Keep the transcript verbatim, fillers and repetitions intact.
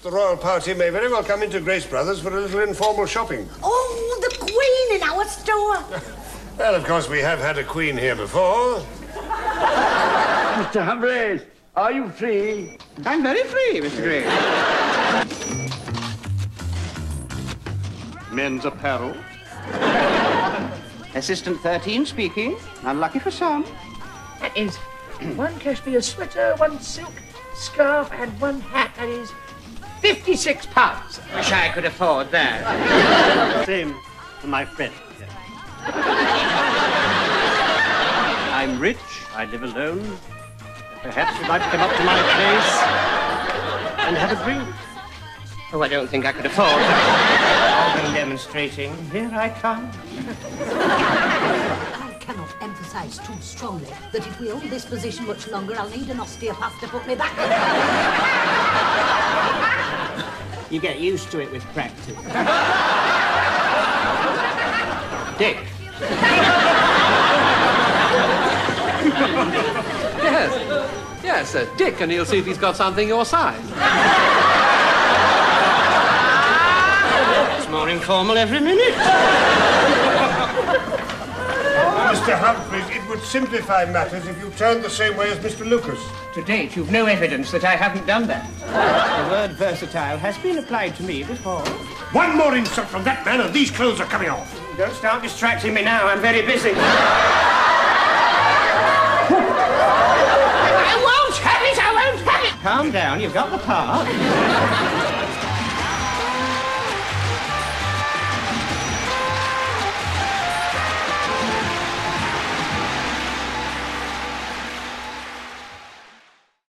The royal party may very well come into Grace Brothers for a little informal shopping. Oh, the Queen in our store. Well, of course, we have had a queen here before. Mister Humphries, are you free? I'm very free, Mister Gray. Men's apparel. Assistant thirteen speaking. Unlucky for some. That is one cashmere sweater, one silk scarf, and one hat. That is fifty-six pounds. Wish I could afford that. Same for my friend. I'm rich, I live alone. Perhaps you'd like to come up to my place and have a drink. Oh, I don't think I could afford that. Organ demonstrating. Here I come. I cannot emphasize too strongly that if we hold this position much longer, I'll need an osteopath to put me back. You get used to it with practice. Dick. Yes, yes, uh, Dick, and he'll see if he's got something your size. It's more informal every minute. Mister Humphries, it would simplify matters if you turned the same way as Mister Lucas. To date, you've no evidence that I haven't done that. The word versatile has been applied to me before. One more insult from that man and these clothes are coming off. Don't start distracting me now. I'm very busy. I won't have it! I won't have it! Calm down. You've got the part.